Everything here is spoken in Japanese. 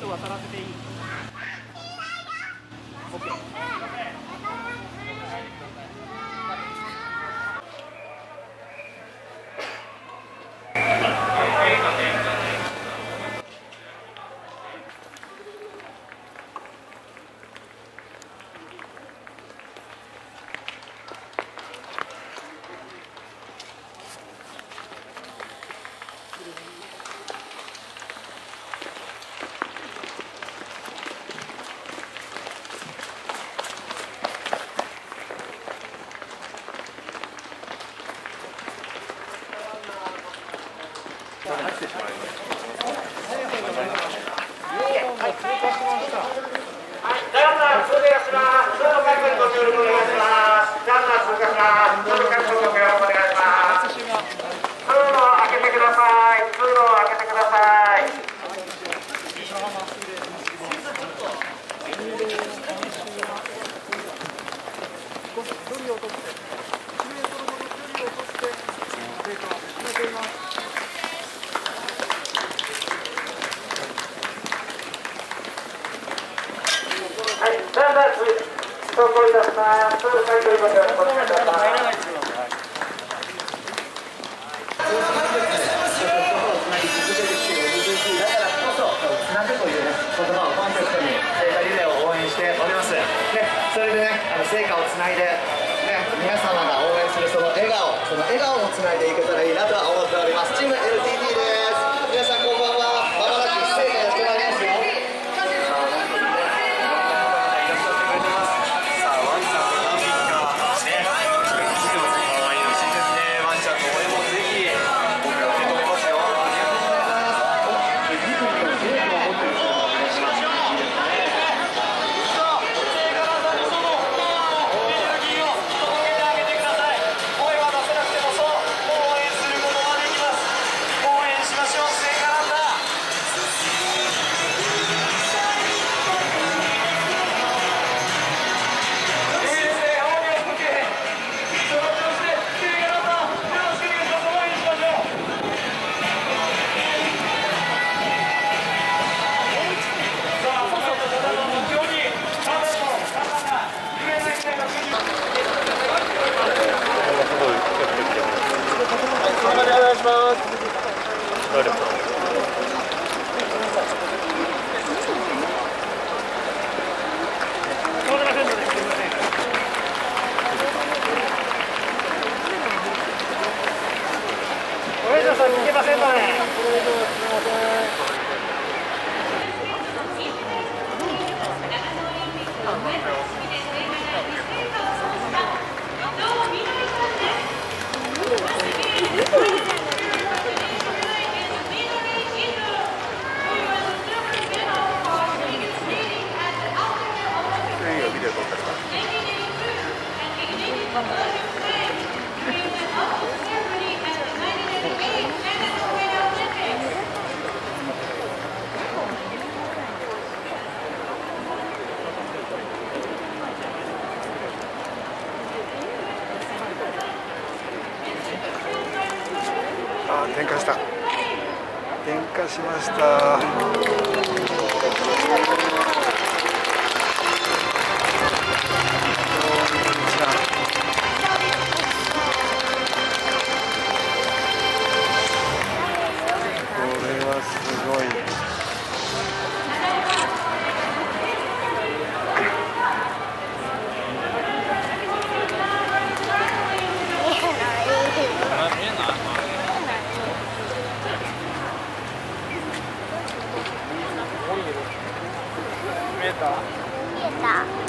渡らせていい。オッケー。 それでね、成果をつないで、ね、皆様が応援するその笑顔をつないでいけたらいいなとは思っております。チーム LTT です。皆さんこんばんは。まもなく成果やってまいりますよ。さあ、ワンちゃんの何匹かね、次の可愛いのしいですね。ワンちゃんの応援もぜひ僕ら受け止めますよ。点火した。点火しました。これはすごい。見えた。